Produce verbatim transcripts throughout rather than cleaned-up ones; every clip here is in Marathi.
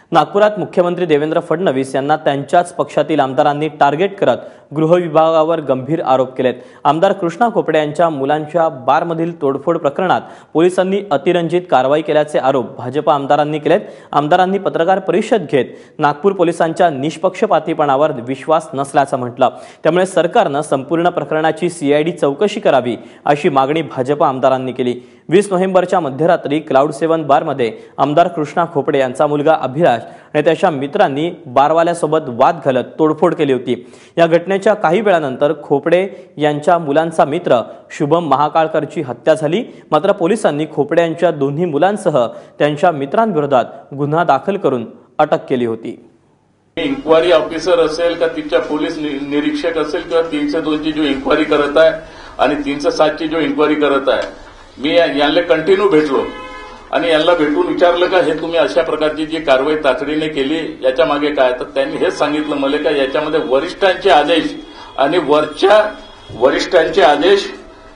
नागपुरात मुख्यमंत्री देवेंद्र फडणवीस यांना त्यांच्याच पक्षातील आमदारांनी टार्गेट करत गृह विभागावर गंभीर आरोप केलेत। आमदार कृष्णा खोपडे यांच्या मुलांच्या बारमधील तोडफोड प्रकरणात पोलिसांनी अतिरंजित कारवाई केल्याचे आरोप भाजप आमदारांनी केलेत। आमदारांनी पत्रकार परिषद घेत नागपूर पोलिसांच्या निष्पक्षपातीपणावर विश्वास नसल्याचं म्हटलं। त्यामुळे सरकारने संपूर्ण प्रकरणाची सीआयडी चौकशी करावी अशी मागणी भाजप आमदारांनी केली। वीस नोव्हेंबरच्या मध्यरात्री क्लाउड सेवन बारमध्ये आमदार कृष्णा खोपडे यांचा मुलगा अभिलाष आणि त्याच्या मित्रांनी बारवाल्यासोबत वाद घालत तोडफोड केली होती। या घटनेच्या काही वेळानंतर खोपडे यांच्या मुलांचा मित्र शुभम महाकाळकरची हत्या झाली। मात्र पोलिसांनी खोपडे यांच्या दोन्ही मुलांसह त्यांच्या मित्रांविरोधात गुन्हा दाखल करून अटक केली होती। इन्क्वायरी ऑफिसर असेल का तिच्या पोलीस निरीक्षक असेल किंवा तीनशे दोन ची जो इन्क्वायरी करत आहे आणि तीनशे सात ची जो इन्क्वायरी करत आहे, मी यांना कंटिन्यू भेटलो आणि यांना भेटून विचारलं का हे तुम्ही अशा प्रकारची जी कारवाई तातडीने केली याच्या मागे काय, तर त्यांनी हेच सांगितलं मला का याच्यामध्ये वरिष्ठांचे आदेश आणि वरच्या वरिष्ठांचे आदेश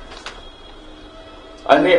आणि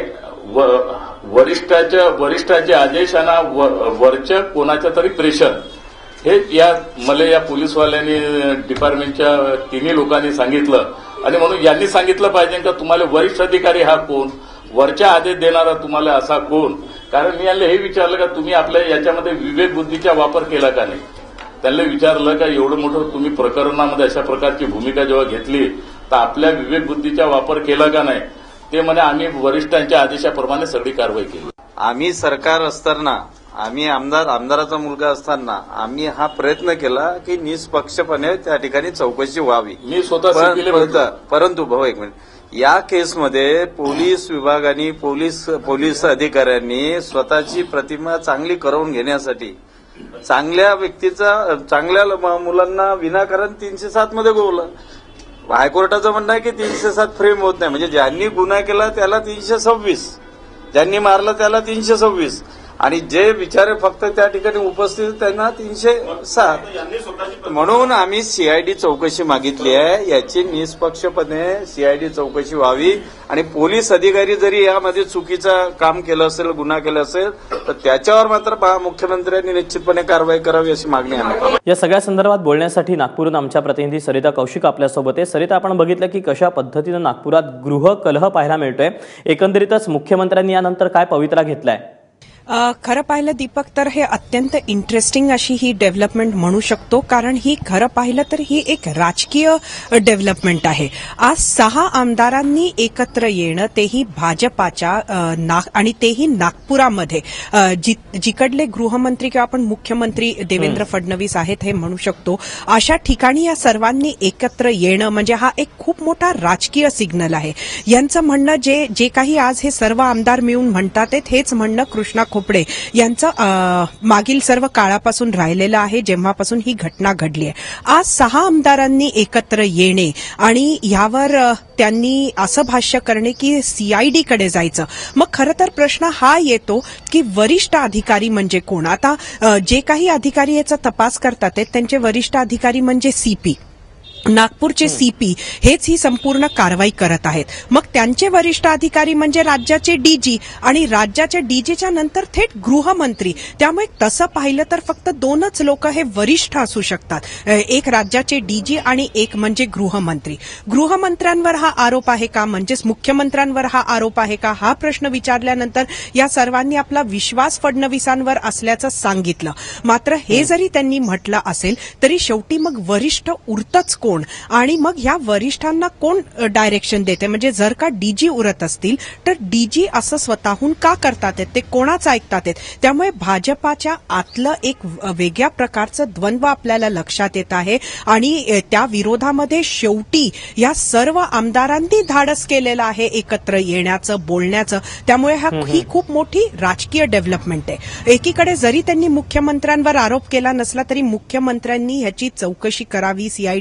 वरिष्ठाच्या वरिष्ठांचे आदेश आणि वरच्या कोणाच्या तरी प्रेशर हे या मला या पोलीसवाल्यांनी डिपार्टमेंटच्या तिन्ही लोकांनी सांगितलं। आणि म्हणून यांनी सांगितलं पाहिजे का तुम्हाला वरिष्ठ अधिकारी हा कोण, वरच्या आदेश देणारा तुम्हाला असा कोण। कारण मी यांना हे विचारलं का तुम्ही आपल्या याच्यामध्ये विवेक बुद्धीचा वापर केला का नाही। त्यांना विचारलं का एवढं मोठं तुम्ही प्रकरणामध्ये अशा प्रकारची भूमिका जेव्हा घेतली तर आपल्या विवेक बुद्धीचा वापर केला का नाही। ते म्हणे आम्ही वरिष्ठांच्या आदेशाप्रमाणे सगळी कारवाई केली। आम्ही सरकार असताना, आम्ही आमदार आमदाराचा मुलगा असताना आम्ही हा प्रयत्न केला की निष्पक्षपणे त्या ठिकाणी चौकशी व्हावी। मी स्वतः परंतु भाऊ एक मिनिट, या केसमध्ये पोलीस विभागाने पोलीस पोलीस अधिकाऱ्यांनी स्वतःची प्रतिमा चांगली करवून घेण्यासाठी चांगल्या व्यक्तीचा चांगल्या मुलांना विनाकारण तीनशे सात मध्ये गोवलं। हायकोर्टाचं म्हणणं आहे की तीनशे सात फ्रेम होत नाही, म्हणजे ज्यांनी गुन्हा केला त्याला तीनशे सव्वीस, ज्यांनी मारलं त्याला तीनशे सव्वीस आणि जे बिचारे फक्त त्या ठिकाणी उपस्थित त्यांना तीनशे सात। म्हणून आम्ही सीआयडी चौकशी मागितली आहे। याची निष्पक्षपणे सीआयडी चौकशी व्हावी आणि पोलीस अधिकारी जरी यामध्ये चुकीचं काम केलं असेल, गुन्हा केला असेल तर त्याच्यावर मात्र मुख्यमंत्र्यांनी निश्चितपणे कारवाई करावी अशी मागणी आहे। या सगळ्या संदर्भात बोलण्यासाठी नागपूरहून आमच्या प्रतिनिधी सरिता कौशिक आपल्यासोबत आहे। सरिता, आपण बघितलं की कशा पद्धतीने नागपुरात गृह कलह पाहायला मिळतोय। एकंदरीतच मुख्यमंत्र्यांनी यानंतर काय पवित्रा घेतलाय? खरं पाहिलं दीपक तर हे अत्यंत इंटरेस्टिंग अशी ही डेव्हलपमेंट म्हणू शकतो, कारण ही खरं पाहिलं तर ही एक राजकीय डेव्हलपमेंट आहे। आज सहा आमदारांनी एकत्र येणं, तेही भाजपाच्या आणि तेही नागपुरामध्ये, जिकडले गृहमंत्री किंवा आपण मुख्यमंत्री देवेंद्र फडणवीस आहेत हे म्हणू शकतो, अशा ठिकाणी या सर्वांनी एकत्र येणं म्हणजे हा एक खूप मोठा राजकीय सिग्नल आहे। यांचं म्हणणं जे जे काही आज हे सर्व आमदार मिळून म्हणतात हेच म्हणणं कृष्णा खोपडे यांचं मागील सर्व काळापासून राहिलेलं आहे, जेव्हापासून ही घटना घडली आहे। आज सहा आमदारांनी एकत्र येणे आणि यावर त्यांनी असं भाष्य करणे की सीआयडी कडे जायचं। मग खरं तर प्रश्न हा येतो की वरिष्ठ अधिकारी म्हणजे कोण? आता जे काही अधिकारी याचा तपास करतात त्यांचे वरिष्ठ अधिकारी म्हणजे सीपी, नागपूरचे सीपी हेच ही संपूर्ण कारवाई करत आहेत। मग त्यांचे वरिष्ठ अधिकारी म्हणजे राज्याचे डीजी आणि राज्याच्या डीजीच्या नंतर थेट गृहमंत्री। त्यामुळे तसं पाहिलं तर फक्त दोनच लोक हे वरिष्ठ असू शकतात, एक राज्याचे डीजी आणि एक म्हणजे गृहमंत्री। गृहमंत्र्यांवर हा आरोप आहे का, म्हणजेच मुख्यमंत्र्यांवर हा आरोप आहे का, हा प्रश्न विचारल्यानंतर या सर्वांनी आपला विश्वास फडणवीसांवर असल्याचं सांगितलं। मात्र हे जरी त्यांनी म्हटलं असेल तरी शेवटी मग वरिष्ठ उरतच कोण आणि मग ह्या वरिष्ठांना कोण डायरेक्शन देते? म्हणजे जर का डीजी उरत असतील तर डीजी असं स्वतःहून का करतात, ते कोणाचं ऐकतात? त्यामुळे भाजपाच्या आतलं एक वेगळ्या प्रकारचं द्वंद्व आपल्याला लक्षात येत आहे आणि त्या विरोधामध्ये शेवटी या सर्व आमदारांनी धाडस केलेलं आहे एकत्र येण्याचं, बोलण्याचं। त्यामुळे हा ही खूप मोठी राजकीय डेव्हलपमेंट आहे। एकीकडे जरी त्यांनी मुख्यमंत्र्यांवर आरोप केला नसला तरी मुख्यमंत्र्यांनी ह्याची चौकशी करावी, सीआयडी मार्फत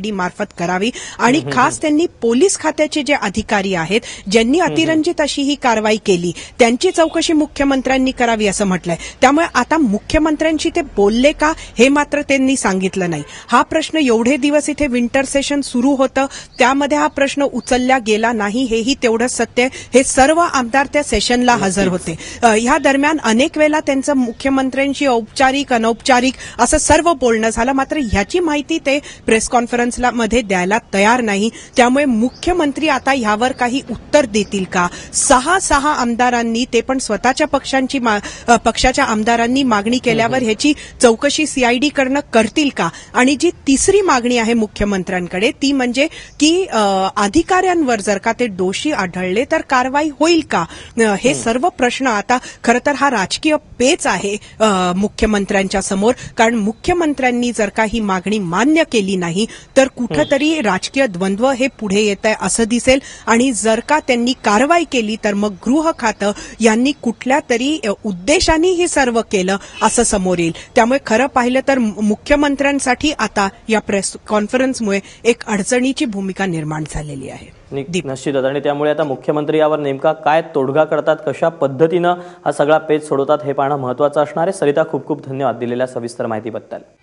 मार्फत करावी आणि खास त्यांनी पोलीस खात्याचे जे अधिकारी आहेत ज्यांनी अतिरंजित अशी ही कारवाई केली त्यांची चौकशी मुख्यमंत्र्यांनी करावी असं म्हटलंय. त्यामुळे आता मुख्यमंत्र्यांशी ते बोलले का हे मात्र त्यांनी सांगितलं नाही. हा प्रश्न एवढे दिवस इथे विंटर सेशन सुरू होतं त्यामध्ये हा प्रश्न उचलला गेला नाही हेही तेवढंच सत्य. हे सर्व आमदार त्या सेशनला हजर होते. ह्या दरम्यान अनेक वेळा त्यांचं मुख्यमंत्र्यांशी औपचारिक अनौपचारिक असं सर्व बोलणं झालं मात्र ह्याची माहिती ते प्रेस कॉन्फरन्सला मध्ये द्यायला तयार नाही. त्यामुळे मुख्यमंत्री आता ह्यावर काही उत्तर देतील का? सहा सहा आमदारांनी ते पण स्वतःच्या पक्षांची पक्षाच्या आमदारांनी मागणी केल्यावर ह्याची चौकशी सीआयडी करणं करतील का? आणि जी तिसरी मागणी आहे मुख्यमंत्र्यांकडे ती म्हणजे की अधिकाऱ्यांवर जर का ते दोषी आढळले तर कारवाई होईल का? हे सर्व प्रश्न आता खरं तर हा राजकीय पेच आहे मुख्यमंत्र्यांच्या समोर. कारण मुख्यमंत्र्यांनी जर का ही मागणी मान्य केली नाही तर कुठंतरी राजकीय द्वंद्व हे पुढे येत आहे असं दिसेल आणि जर का त्यांनी कारवाई केली तर मग गृह खातं यांनी कुठल्या तरी उद्देशाने हे सर्व केलं असं समोर येईल. त्यामुळे खरं पाहिलं तर मुख्यमंत्र्यांसाठी आता या प्रेस कॉन्फरन्समुळे एक अडचणीची भूमिका निर्माण झालेली आहे. निश्चितच. आणि त्यामुळे आता मुख्यमंत्री यावर नेमका काय तोडगा करतात, कशा पद्धतीनं हा सगळा पेच सोडवतात हे पाहणं महत्त्वाचं असणार आहे. सरिता, खूप खूप धन्यवाद दिलेल्या सविस्तर माहितीबद्दल.